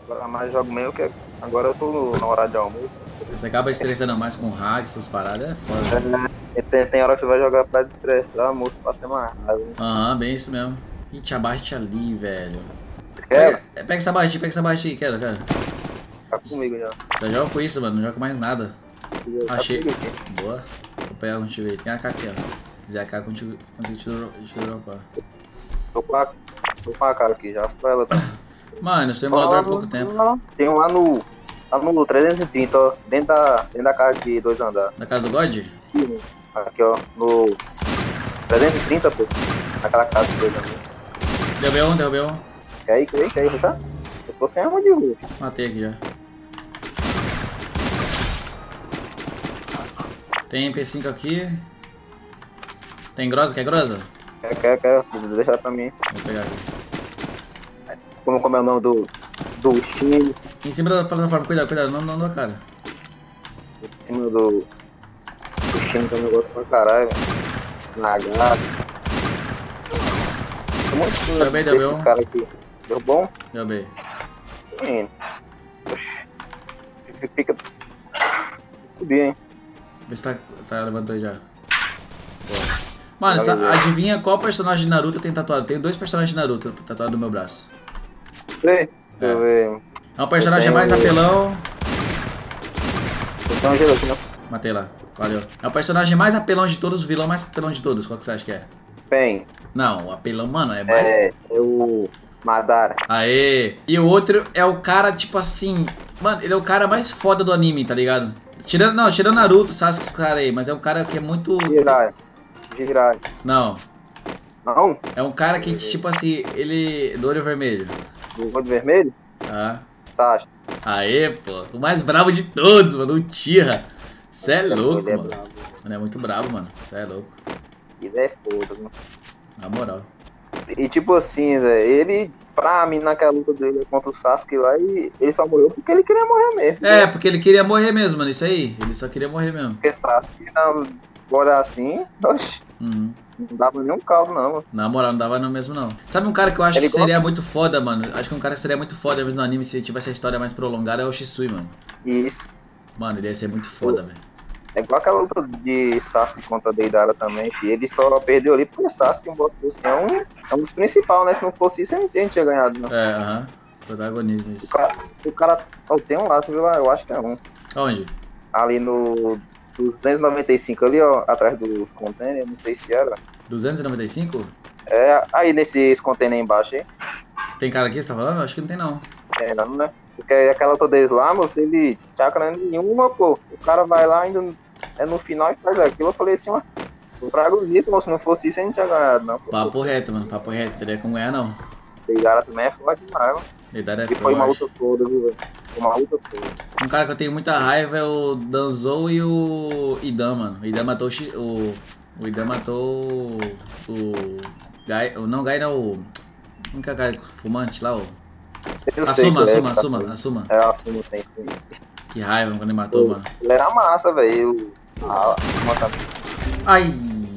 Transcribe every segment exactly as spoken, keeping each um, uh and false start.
Agora mais jogo meio que agora eu tô na hora de almoço. Você acaba estressando mais com hack, essas paradas, é foda. É, tem, tem hora que você vai jogar pra destressar, almoço pra ser mais raiva. Aham, uhum, bem isso mesmo. Ih, tinha barrete ali, velho. Quer? Pega, pega essa barrete, pega essa barrete aí, quero, quero. Tá comigo já. Já joga com isso, mano, não joga com mais nada. Tá Achei. aqui. Boa. Vou pegar contigo aí. Tem A K aqui, ó. Se quiser A K, contigo, contigo te dro- te dropar. Tô com a, tô com a cara aqui, já só ela tá. Mano, eu sou emulador há pouco tempo. Tem um lá no. Lá no trezentos e trinta, ó. Dentro da, dentro da casa de dois andares. Na casa do God? Aqui, ó. No trezentos e trinta, pô. Naquela casa de dois andares. Derrubei um, derrubei um. Quer ir, quer ir, quer ir, tá? Eu tô sem arma de rua. Matei aqui já. Tem M P cinco aqui. Tem grosa, quer grosa? Quer, quer, quer. Deixa pra mim. Vou pegar aqui. Como, como é o nome do. Do Chile. Em cima da plataforma, cuidado, cuidado, não, não dá cara. Em cima do. Do Chile tem um negócio pra caralho, velho. Na gata. Tem um monte de coisa Derrubei, desses derrubei um. caras aqui. Deu bom? Derrubei. Menino. Fica. Subir, hein? Vê se tá, tá levantou aí já. Boa. Mano, essa, adivinha qual personagem de Naruto tem tatuado? Tenho dois personagens de Naruto tatuados no meu braço. Sei? Deixa eu ver. É o personagem tenho... mais apelão. Então, gelo aqui, não? Matei lá, valeu. É o personagem mais apelão de todos, o vilão mais apelão de todos. Qual que você acha que é? Bem. Não, o apelão, mano, é mais. É, é o. Madara. Aê! E o outro é o cara, tipo assim. Mano, ele é o cara mais foda do anime, tá ligado? Tirando, não, tirando Naruto, Sasuke, esse cara aí, mas é um cara que é muito. Jirai. Jirai. Não. Não? É um cara que, tipo assim, ele. Do olho vermelho. Do olho vermelho? Tá. Tá. Aê, pô. O mais bravo de todos, mano. O Tira. Cê é louco, ele é mano. bravo. Mano, é muito bravo, mano. Cê é louco. Ele é foda, mano. Na moral. E tipo assim, Zé, ele, pra mim, naquela luta dele contra o Sasuke lá, e ele só morreu porque ele queria morrer mesmo. É, porque ele queria morrer mesmo, mano. Isso aí. Ele só queria morrer mesmo. Porque Sasuke, na hora assim, oxe, Uhum. não dava nenhum caldo, não, mano. Na moral, não dava não mesmo, não. Sabe um cara que eu acho Ele que seria gosta- muito foda, mano? Acho que um cara que seria muito foda mesmo no anime se tivesse a história mais prolongada é o Shisui, mano. Isso. Mano, ele ia ser muito foda, velho. É igual aquela luta de Sasuke contra Deidara também, que ele só perdeu ali porque Sasuke, um boss boss, é um, é um dos principais, né? Se não fosse isso, a gente não tinha ganhado, não. É, aham. Protagonismo, O isso. cara, o cara oh, tem um lá, você viu lá? Eu acho que é um. Aonde? Ali no dos duzentos e noventa e cinco ali, ó, atrás dos containers, não sei se era. duzentos e noventa e cinco? É, aí nesses containers embaixo, hein? Tem cara aqui, você tá falando? Acho que não tem, não. É, não, né? Porque aquela outra deles lá, moço, ele chakra nenhuma, pô. O cara vai lá ainda é no final e faz aquilo. Eu falei assim, ó, eu trago isso, moço, se não fosse isso, a gente tinha ganhado, não. Pô. Papo reto, mano. Papo reto. Teria como ganhar, não. Deidara também é forte demais, mano. Deidara é E foi uma forte. luta toda, viu, velho? Foi uma luta toda. Um cara que eu tenho muita raiva é o Danzou e o Idan, mano. O Idan matou o... Shi- o... O Idan matou o... Gai... o- Não, Gai não, o... Como que é o cara fumante lá, o... Eu sei Assuma, que ele assuma, é, assuma, tá, assuma. É, assuma sem sim. Que raiva quando ele matou, mano. Ele era massa, velho. Ah, uma Ai!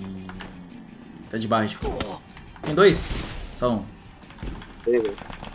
Tá de barra, tipo. Tem dois? Só um. velho.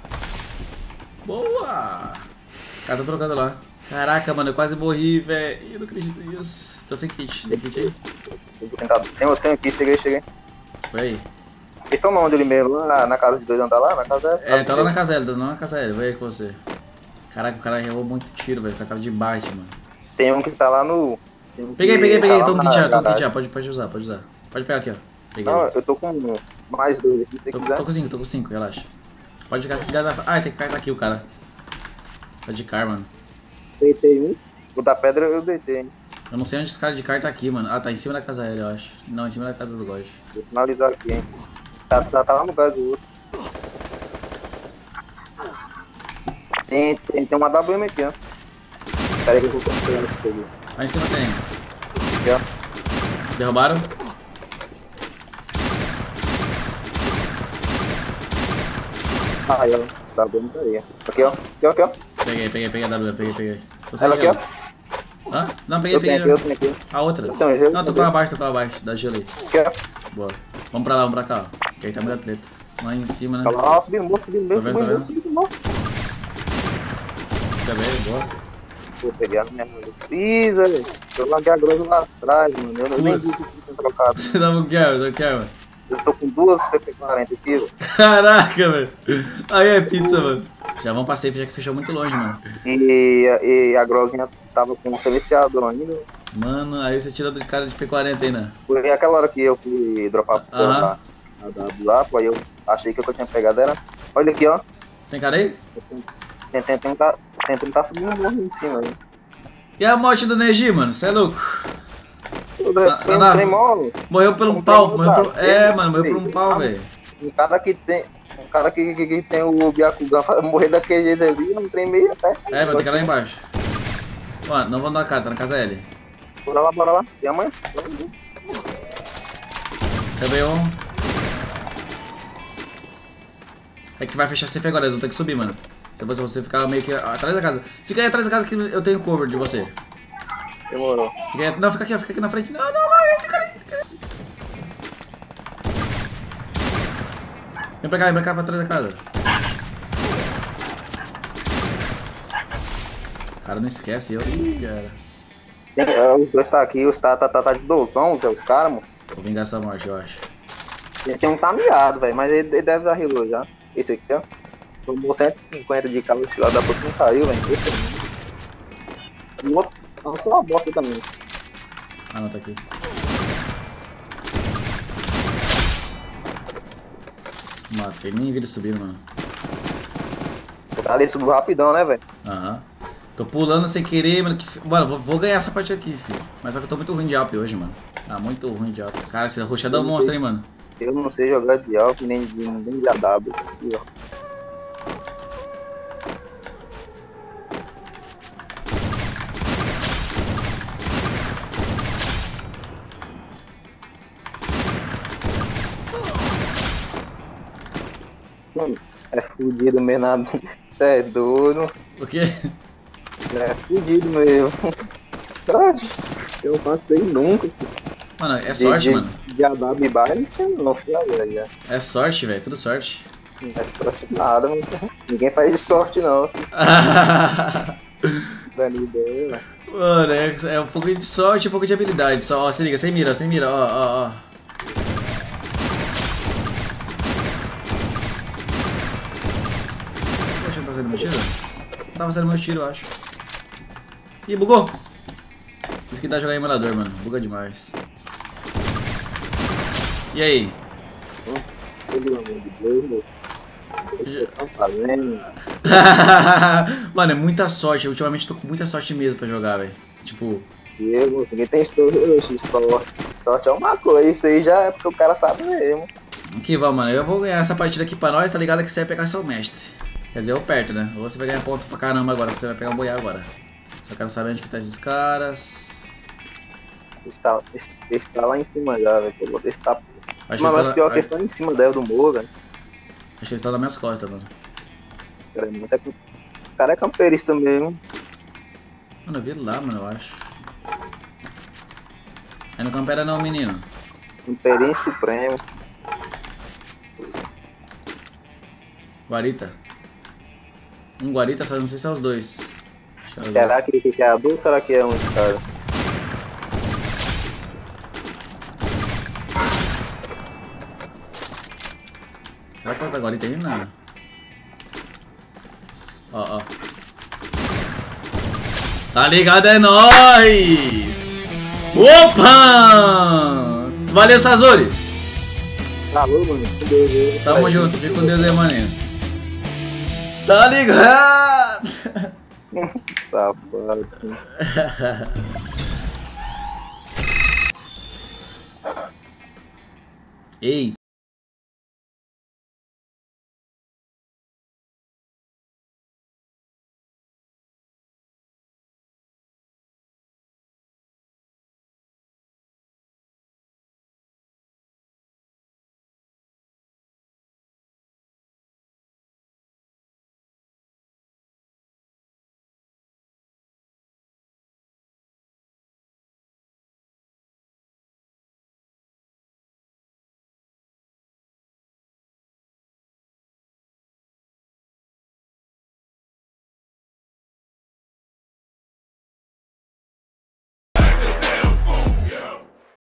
Boa! Os caras tão trocando lá. Caraca, mano, eu quase morri, velho. Eu não acredito nisso. Tô sem kit. Tem kit aí? Eu vou tentar. Tem, eu tenho aqui, cheguei, cheguei. Foi aí. Eles estão onde ele mesmo? Lá na, na casa de dois andares lá? Na casa É, tá lá na casa dele, tá lá na casa dele. Vai aí com você. Caraca, o cara errou muito tiro, velho. Com a cara de bate, mano. Tem um que tá lá no. Um Peguei, que peguei, peguei. tá Toma um lá kit na já, toma um kit garagem. já. Pode, pode usar, pode usar. Pode pegar aqui, ó. Peguei. Não, eu tô com mais dois aqui, se você Tô, quiser. tô com cinco, tô com cinco, relaxa. Pode ficar com esse gás. Ah, tem que cartar aqui o cara. Tá de car, mano. Deitei um. O da pedra eu deitei, hein? Eu não sei onde esse cara de car tá aqui, mano. Ah, tá em cima da casa dele, eu acho. Não, em cima da casa do God. Vou finalizar aqui, hein? Tá, tá, tá lá no gás do outro. Tem, tem, tem uma W M aqui, ó. Pera aí que eu vou construir esse aqui. Lá em cima tem. Aqui, ó. Derrubaram? Ah, aí, ó. W M tá aí, ó. Aqui, ó. Aqui, ó, aqui, ó. Peguei, peguei, peguei a W, peguei, peguei. Tô Ela sem aqui, gelo. ó. Hã? Não, peguei, Eu tenho peguei. aqui, eu tenho aqui. A outra. Eu tenho gelo, Não, tô eu com tenho. abaixo, tô com abaixo. Dá gelo aí. Aqui, ó. Boa. Vamos pra lá, vamos pra cá, ó. Que aí tá muita treta. Lá em cima, né? Tá lá, ó, subindo o morro, subindo o morro, Tô vendo, subindo o tô morro, subindo o morro. Também, boa. Pô, peguei a minha pisa, velho. Eu larguei a grossa lá atrás, mano. Eu nem vi que tinha trocado. Você tava com que arma? Você tá com que arma? Eu tô com duas P P quarenta aqui, velho. Caraca, velho. Aí é pizza, mano. Já vamos pra safe, já que fechou muito longe, mano. E, e a grosinha tava com um silenciador ainda. Mano, aí você tirou de cara de P quarenta aí, né? Foi aquela hora que eu fui dropar Ah, aham. lá, a W lá, pô, aí eu achei que o que eu tinha pegado era. Olha aqui, ó. Tem cara aí? Tem, tem, tem, tá, tem, tem, tá subindo um morro em cima aí. E a morte do Neji, mano? Você é louco? Foi um na- trem mole. Morreu por um Não pau. tem Morreu por... lugar. É, mano, morreu por um Tem- pau, velho. Um cara que tem. Um cara que, que, que tem o Byakugan morrer daquele jeito ali, não tem meia peça. É, vai ter cara lá embaixo. Ó, não vou dar cara, tá na casa L. Bora lá, bora lá. E amanhã? Também um. É que você vai fechar safe agora, eles vão ter que subir, mano. Se você, você ficar meio que atrás da casa. Fica aí atrás da casa que eu tenho cover de você. Demorou. Fica aí, não, fica aqui, ó, fica aqui na frente. Não, não, não, tem cara aí, tem cara aí. Vem pra cá, vem pra cá, pra trás da casa. Cara, não esquece eu. Ih, cara. É, os dois tá aqui, os tá, tá, tá, tá de dozão, Zé, os caras, mano. Vou vingar essa morte, eu acho. Ele tem um caminhado, velho, mas ele, ele deve dar reload já. Esse aqui, ó. Tomou cento e cinquenta de calo, esse lado da puta não caiu, velho. E o outro, lançou uma bosta também. Ah, não, tá aqui. Matei, nem vi ele subindo, mano. O cara ele subiu rapidão, né, velho? Aham. Tô pulando sem querer, mano. Que... Mano, vou, vou ganhar essa partida aqui, filho. Mas só que eu tô muito ruim de Alp hoje, mano. Ah, muito ruim de Alp. Cara, esse roxado é um monstro, hein, mano. Eu não sei jogar de Alp nem de, nem de A W. Aqui, ó. Mano, é fudido mesmo, nada. Cê é doido. O quê? É fudido mesmo. Eu não passei nunca. Mano, é sorte, de, mano. De, de A W baile, não fui agora já. É sorte, velho. Tudo sorte. Não é sorte nada, mano. Ninguém faz de sorte não. Dando ideia, velho. Mano, é, é um pouco de sorte e um pouco de habilidade. Só, ó, se liga, sem mira, sem mira, ó, ó, ó. Poxa, não tá fazendo meu tiro? Não tá fazendo meu tiro, eu acho. Ih, bugou! Isso que dá jogar em emulador, mano. Buga demais. E aí? Pelo amor de Deus, meu. O que vocês estão fazendo? Mano, é muita sorte. Ultimamente tô com muita sorte mesmo pra jogar, velho. Tipo... Diego, ninguém tem sorte. Sorte. Sorte é uma coisa, isso aí já é porque o cara sabe mesmo. Que vamos, mano. Eu vou ganhar essa partida aqui pra nós, tá ligado? Que você vai pegar seu mestre. Quer dizer, eu perto, né? Ou você vai ganhar ponto pra caramba agora, porque você vai pegar um boiar agora. Só quero saber onde que tá esses caras. Está, está lá em cima já, velho. Eu vou testar. Acho Mas que acho eles que pior estão... questão é em cima dela do morro, velho. Acho que eles estão nas minhas costas, mano. Cara, é muita... O cara é camperista mesmo. Mano, eu vi ele lá, mano, eu acho. Aí não campera não, menino. Camperista supremo. Guarita. Um guarita, só não sei se é os dois. Acho que é os dois. Será que, que é a duas ou será que é um de cara? Será que outra guarita aí? Não. Ó, ó. Tá ligado, é nóis! Opa! Valeu, Sazori! Alô, mano. Com Deus, eu- Tamo junto, fica com Deus aí, maninho. Tá ligado? Safado. Ei.